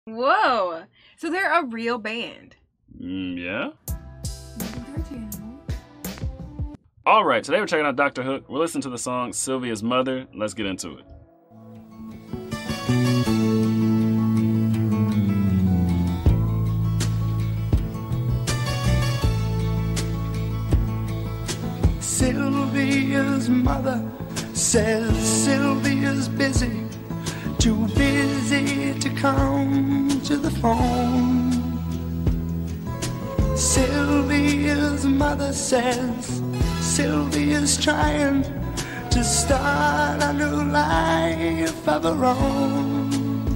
Whoa. So they're a real band. Yeah. All right, today we're checking out Dr. Hook. We're listening to the song Sylvia's Mother. Let's get into it. Sylvia's mother says Sylvia's busy, too busy to come to the phone. Sylvia's mother says Sylvia's trying to start a new life of her own.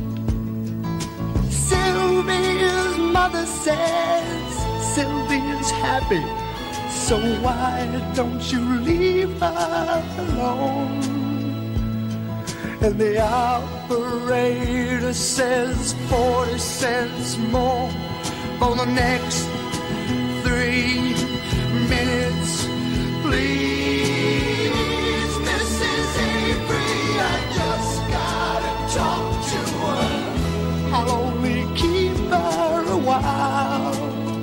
Sylvia's mother says Sylvia's happy, so why don't you leave her alone? And the operator says 40 cents more for the next 3 minutes. Please, Mrs. Avery, I just gotta talk to her. I'll only keep her a while.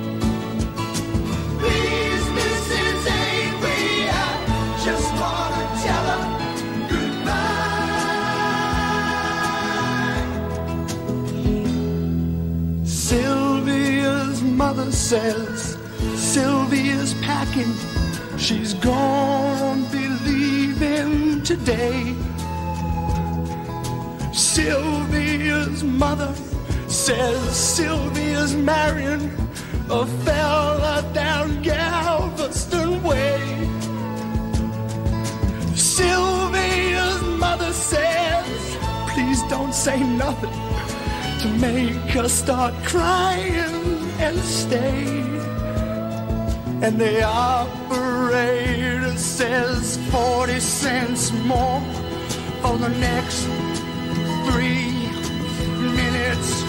Please, Mrs. Avery, I just wanna tell her goodbye. Sylvia's mother says Sylvia's packing. She's gonna be leaving today. Sylvia's mother says Sylvia's marrying a fella down Galveston Way. Sylvia's mother says, please don't say nothing to make her start crying and stay. And the operator says 40 cents more for the next 3 minutes.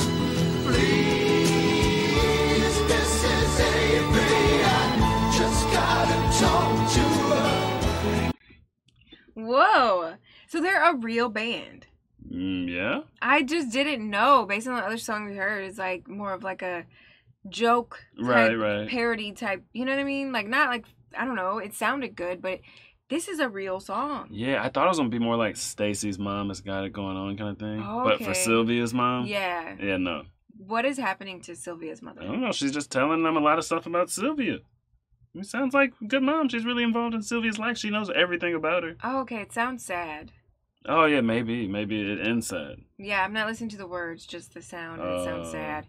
Please, Mrs. Avery, I just gotta talk to her. Whoa. So they're a real band. Yeah. I just didn't know. Based on the other song we heard, it's like more of like a joke type, Right. parody type, you know what I mean? Like not like, I don't know, it sounded good, but this is a real song. Yeah, I thought it was gonna be more like Stacy's mom has got it going on kind of thing. Oh, But for okay. Sylvia's mom, Yeah. no. What is happening to Sylvia's I mother? don't know. She's just telling them a lot of stuff about Sylvia. It sounds like a good mom. She's really involved in Sylvia's life. She knows everything about her. Oh, okay, it sounds sad. Oh yeah, maybe it ends sad. Yeah, I'm not listening to the words, just the sound. And it sounds sad.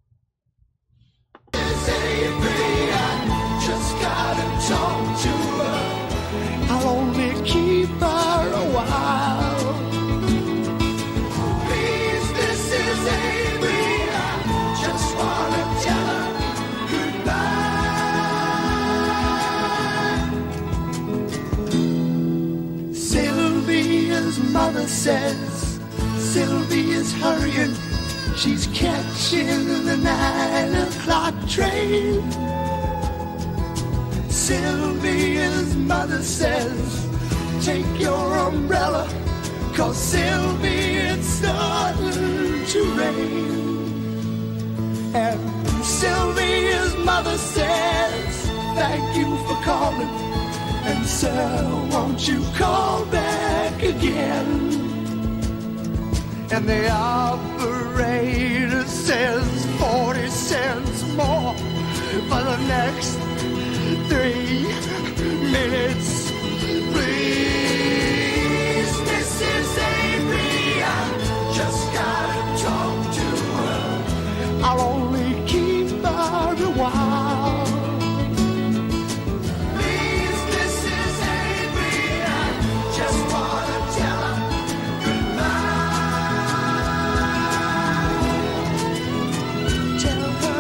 Just gotta talk to her. I'll only keep her a while. Please, Mrs. Avery, I just wanna tell her goodbye. Sylvia's mother says Sylvia's hurrying. She's catching the 9 o'clock train. Sylvia's mother says, take your umbrella, 'cause Sylvia, it's starting to rain. And Sylvia's mother says, thank you for calling, and sir, won't you call back again? And the operator says 40 cents more for the next 3 minutes. Please, Mrs. Avery, I just gotta talk to her. I'll only keep her a while. Please, Mrs. Avery, I just wanna tell her goodbye. Tell her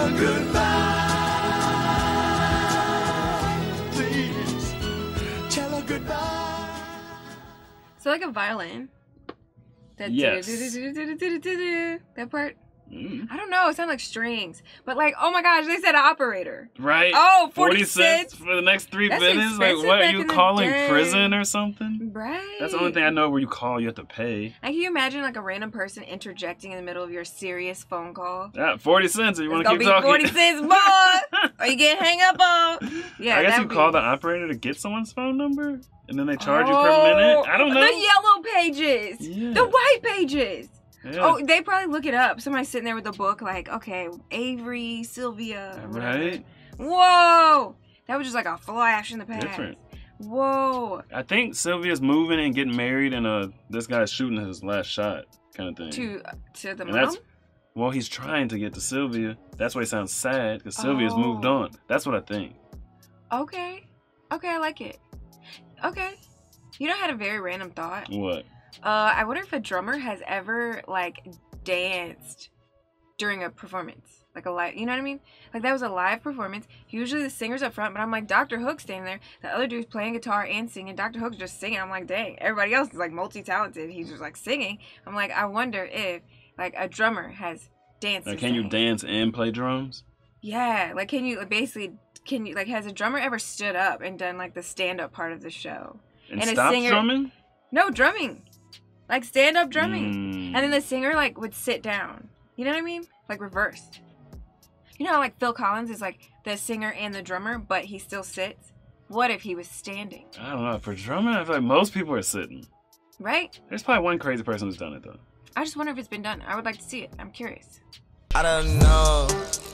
goodbye. Please, tell her goodbye. So like a violin. That Yes. that part. I don't know. It sounded like strings. But like, oh my gosh, they said operator. Right? Oh, 40 cents for the next 3 That's minutes? Like, expensive what? Are back you in the calling day. prison or something? Right. That's the only thing I know where you call, you have to pay. And can you imagine like a random person interjecting in the middle of your serious phone call? Yeah, 40 cents if you want It's to gonna keep be talking. 40 cents more, or you get hang up on. Yeah, I guess that you would call be... the operator to get someone's phone number, and then they charge you per minute. I don't know. The yellow pages. Yeah. The white pages. Yeah. Oh, they probably look it up. Somebody's sitting there with a book like, okay, Avery, Sylvia. or whatever. Right? Whoa. That was just like a flash in the past. Different. Whoa. I think Sylvia's moving and getting married, and this guy's shooting his last shot, kind of thing. To the And mom? well, he's trying to get to Sylvia. That's why he sounds sad, because Sylvia's moved on. That's what I think. Okay. Okay, I like it. Okay. You know, I had a very random thought. What? I wonder if a drummer has ever, like, danced during a performance. Like a live, you know what I mean? Like, that was a live performance. Usually the singer's up front, but I'm like, Dr. Hook's standing there. The other dude's playing guitar and singing. Dr. Hook's just singing. I'm like, dang. Everybody else is, like, multi-talented. He's just, like, singing. I'm like, I wonder if, like, a drummer has danced. Like, can you dance and play drums? Yeah. Like, can you, basically, like, has a drummer ever stood up and done, like, the stand-up part of the show? And a stop singer... drumming? No, drumming. Like, stand-up drumming. Mm. And then the singer, like, would sit down. You know what I mean? Like, reversed. You know how, like, Phil Collins is, like, the singer and the drummer, but he still sits? What if he was standing? I don't know. For drumming, I feel like most people are sitting. Right? There's probably one crazy person who's done it, though. I just wonder if it's been done. I would like to see it. I'm curious. I don't know.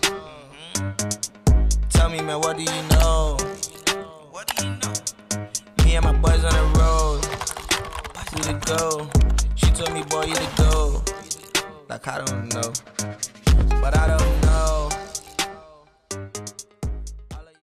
Tell me, man, what do you know? What do you know? Me and my boys on the road. You to go. She told me, boy, you to go. Like, I don't know. But I don't know.